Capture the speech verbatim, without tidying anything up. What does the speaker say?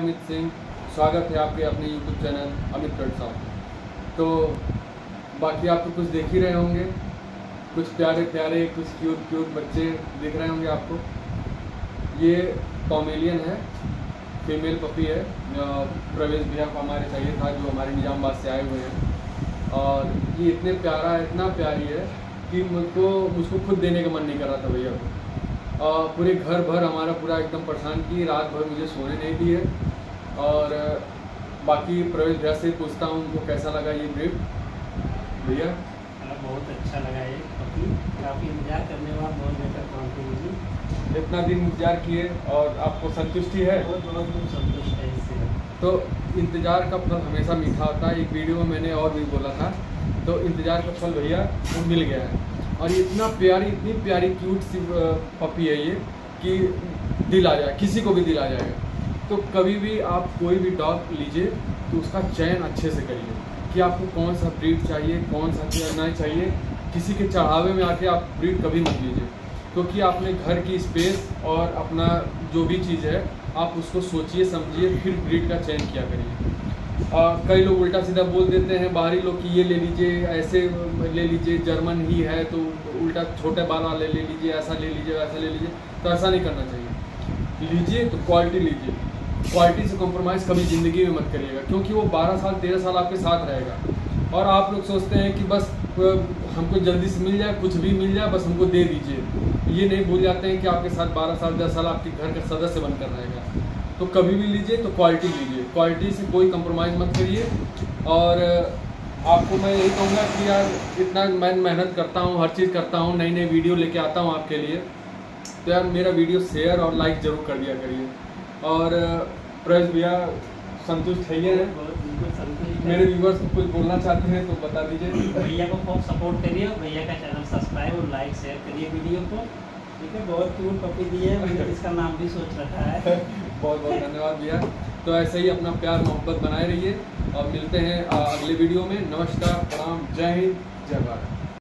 अमित सिंह, स्वागत है आपके अपने यूट्यूब चैनल अमित पेट साहब। तो बाकी आप तो कुछ देख ही रहे होंगे, कुछ प्यारे प्यारे कुछ क्यूट क्यूट बच्चे दिख रहे होंगे आपको। ये पॉमेलियन है, फीमेल पपी है। प्रवेश भैया को हमारे चाहिए था जो हमारे निजामाबाद से आए हुए हैं, और ये इतने प्यारा है, इतना प्यारी है कि मुझको मुझको खुद देने का मन नहीं कर रहा था भैया को। और पूरे घर भर हमारा पूरा एकदम परेशान की, रात भर मुझे सोने नहीं दिए। और बाकी प्रवेश भैया से पूछता हूँ उनको कैसा लगा ये ब्रीड। भैया बहुत अच्छा लगा ये पपी, काफ़ी इंतजार करने के बाद बहुत बेहतर पहुँची मुझे। इतना दिन इंतजार किए और आपको संतुष्टि है? बहुत बहुत बहुत संतुष्ट है इससे। तो इंतज़ार का फल हमेशा मीठा होता है। एक वीडियो में मैंने और भी बोला था, तो इंतज़ार का फल भैया वो मिल गया है। और ये इतना प्यारी, इतनी प्यारी क्यूट सी पपी है ये कि दिल आ जाए, किसी को भी दिल आ जाएगा। तो कभी भी आप कोई भी डॉग लीजिए तो उसका चयन अच्छे से करिए कि आपको कौन सा ब्रीड चाहिए, कौन सा नहीं चाहिए। किसी के चढ़ावे में आके आप ब्रीड कभी मत लीजिए, क्योंकि आपने घर की स्पेस और अपना जो भी चीज़ है आप उसको सोचिए समझिए, फिर ब्रीड का चयन किया करिए। आ, कई लोग उल्टा सीधा बोल देते हैं बाहरी लोग कि ये ले लीजिए, ऐसे ले लीजिए, जर्मन ही है तो उल्टा छोटे बाल वाले ले लीजिए, ऐसा ले लीजिए, वैसा ले लीजिए। तो ऐसा नहीं करना चाहिए। लीजिए तो क्वालिटी लीजिए, क्वालिटी से कॉम्प्रोमाइज़ कभी ज़िंदगी में मत करिएगा, क्योंकि वो बारह साल तेरह साल आपके साथ रहेगा। और आप लोग सोचते हैं कि बस हमको जल्दी से मिल जाए, कुछ भी मिल जाए, बस हमको दे दीजिए। ये नहीं भूल जाते हैं कि आपके साथ बारह साल दस साल आपके घर का सदस्य बनकर रहेगा। तो कभी भी लीजिए तो क्वालिटी लीजिए, क्वालिटी से कोई कंप्रोमाइज़ मत करिए। और आपको मैं यही कहूँगा कि यार इतना मैं मेहनत करता हूँ, हर चीज़ करता हूँ, नई नई वीडियो लेके आता हूँ आपके लिए, तो यार मेरा वीडियो शेयर और लाइक ज़रूर कर दिया करिए। और प्रवेश भैया संतुष्ट है ये है? मेरे व्यूवर्स को कुछ बोलना चाहते हैं तो बता दीजिए। भैया को खूब सपोर्ट करिए, भैया का चैनल सब्सक्राइब और लाइक शेयर करिए वीडियो को। ठीक है, बहुत क्यूट पपी दी है, मैंने इसका नाम भी सोच रखा है। बहुत बहुत धन्यवाद भैया। तो ऐसे ही अपना प्यार मोहब्बत बनाए रहिए और मिलते हैं अगले वीडियो में। नमस्कार, प्रणाम, जय हिंद, जय भारत।